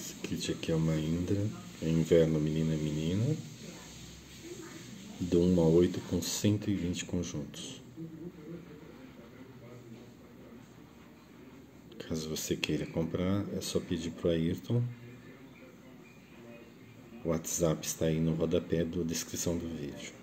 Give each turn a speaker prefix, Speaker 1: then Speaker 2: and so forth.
Speaker 1: Esse kit aqui é uma Indra, é inverno menina menina, do 1 a 8 com 120 conjuntos. Caso você queira comprar, é só pedir pro Ayrton. O WhatsApp está aí no rodapé da descrição do vídeo.